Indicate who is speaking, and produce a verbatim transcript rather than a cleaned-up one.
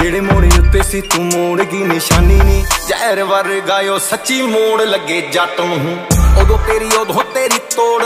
Speaker 1: जेड़े मोड़े उत्ते सी तू मोड़ की निशानी नी, जहर वर्गायो सच्ची मोड़ लगे जट नूं, उदों तेरी उदों तेरी तोड़।